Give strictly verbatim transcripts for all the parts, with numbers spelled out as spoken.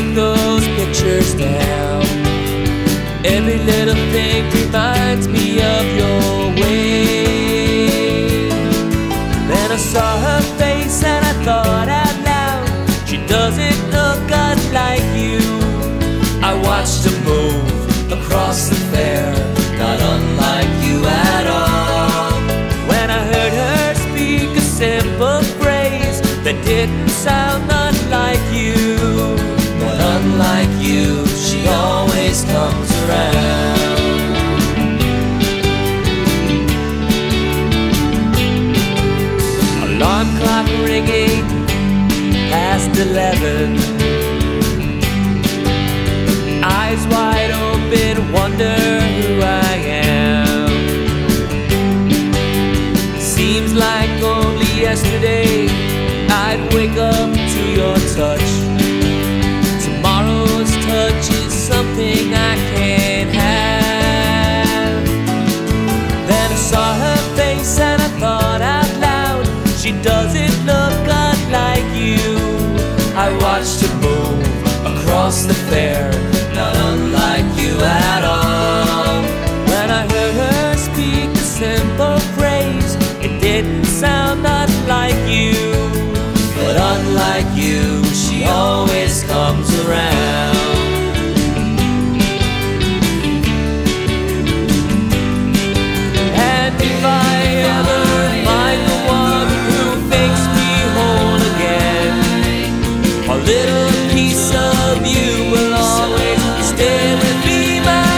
took those pictures down. Every little thing reminds me of your way. Then I saw her face and I thought out loud, she doesn't look unlike you. I watched her move across the fair, not unlike you at all. When I heard her speak a simple phrase that didn't sound unlike you, but unlike you, she always comes around. Alarm clock ringing past eleven, eyes wide open, wonder who I am. Seems like only yesterday I'd wake up to your touch. Tomorrow's touch is something I can't have. Then I saw her face and I thought out loud, she doesn't look unlike you. I watched her move across the fair, not unlike you at all. When I heard her speak a simple phrase, it didn't sound unlike you, but unlike you, she always comes around. And if I ever find the one who makes me whole again, a little piece of you will always stay with me, my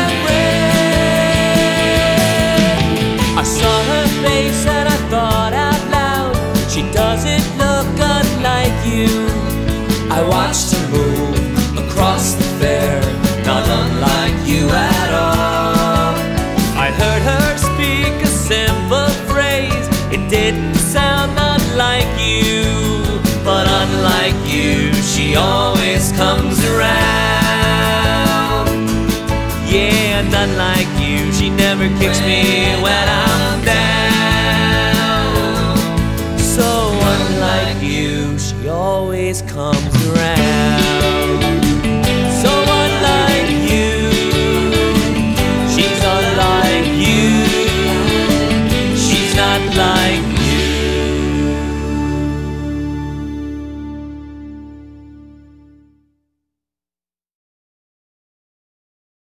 friend. I saw her face and I thought out loud, she doesn't look unlike you. I watched her move across the fair, not unlike you at all. I heard her speak a simple phrase, it didn't sound unlike you, but unlike you, she always comes around. Yeah, and unlike you, she never kicks me when I'm down. So unlike you, she always comes around. So unlike you, she's unlike you, she's not like